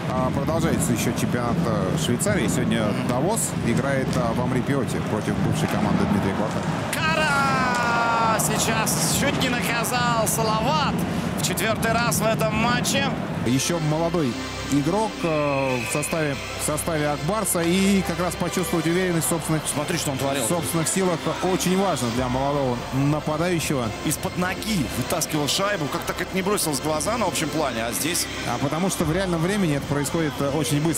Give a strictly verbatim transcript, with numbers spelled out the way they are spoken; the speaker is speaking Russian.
А, продолжается еще чемпионат Швейцарии. Сегодня Давос играет в Амрипиоте против бывшей команды Дмитрия Глотка. Кара сейчас чуть не наказал Салават в четвертый раз в этом матче. Еще молодой игрок э, в составе, в составе Акбарса. И как раз почувствовать уверенность в собственных, Смотри, что он творил. в собственных силах очень важно для молодого нападающего. Из-под ноги вытаскивал шайбу. Как так это не бросилось в глаза на общем плане, а здесь... А потому что в реальном времени это происходит очень быстро.